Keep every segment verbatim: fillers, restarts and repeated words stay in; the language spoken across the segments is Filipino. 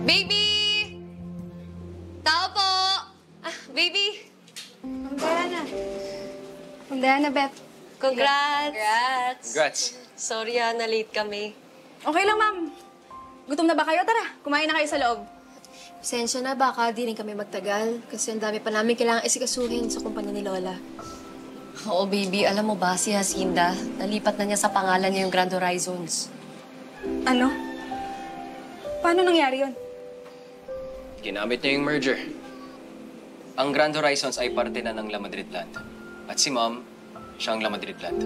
Baby! Tao po! Ah, baby! Ma'am Diana. Ma'am Diana, Beth. Congrats! Congrats! Congrats. Sorry ah, na-late kami. Okay lang, ma'am. Gutom na ba kayo? Tara, kumain na kayo sa loob. Pasensya na, baka di rin kami magtagal. Kasi ang dami pa namin kailangang isikasuhin sa kumpanya ni Lola. Oo, baby. Alam mo ba, si Jacinda, nalipat na niya sa pangalan niya yung Grand Horizons. Ano? Paano nangyari yun? Ginamit niya yung merger. Ang Grand Horizons ay parte na ng La Madrid Land. At si Mom, siya ang La Madrid Land.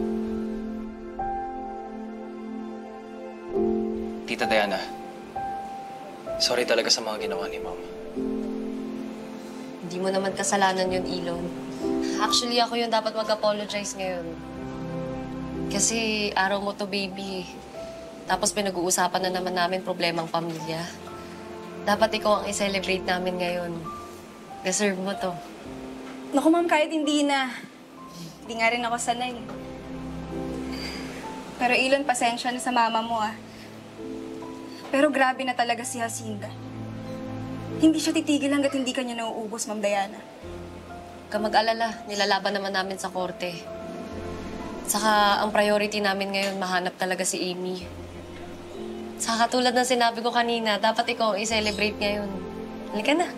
Tita Diana, sorry talaga sa mga ginawa ni Mom. Hindi mo naman kasalanan yun, Elon. Actually, ako yung dapat mag-apologize ngayon. Kasi araw mo to, baby. Tapos pinag-uusapan na naman namin problemang pamilya. Dapat ikaw ang i-celebrate namin ngayon. Deserve mo to. Naku, ma'am, kahit hindi na. Hindi nga rin ako sanay. Pero Elon, pasensya na sa mama mo, ah. Pero grabe na talaga si Jacinda. Hindi siya titigil hanggat hindi kanya nauubos, Ma'am Diana. Huwag ka mag-alala, nilalaban naman namin sa korte. Saka ang priority namin ngayon, mahanap talaga si Amy. Saka katulad ng sinabi ko kanina, dapat ikaw i-celebrate ngayon. Halika na.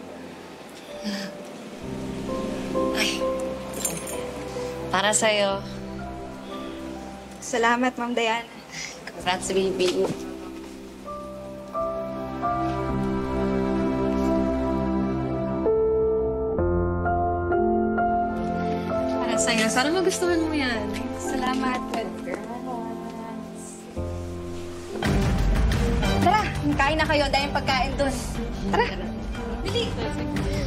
Ay. Para sa'yo. Salamat, Ma'am Diana. Congrats, baby. Para sa'yo. Sana magustuhan mo yan. Salamat, good girls. Tara, kain na kayo. Dahil pagkain dun. Tara. Bili.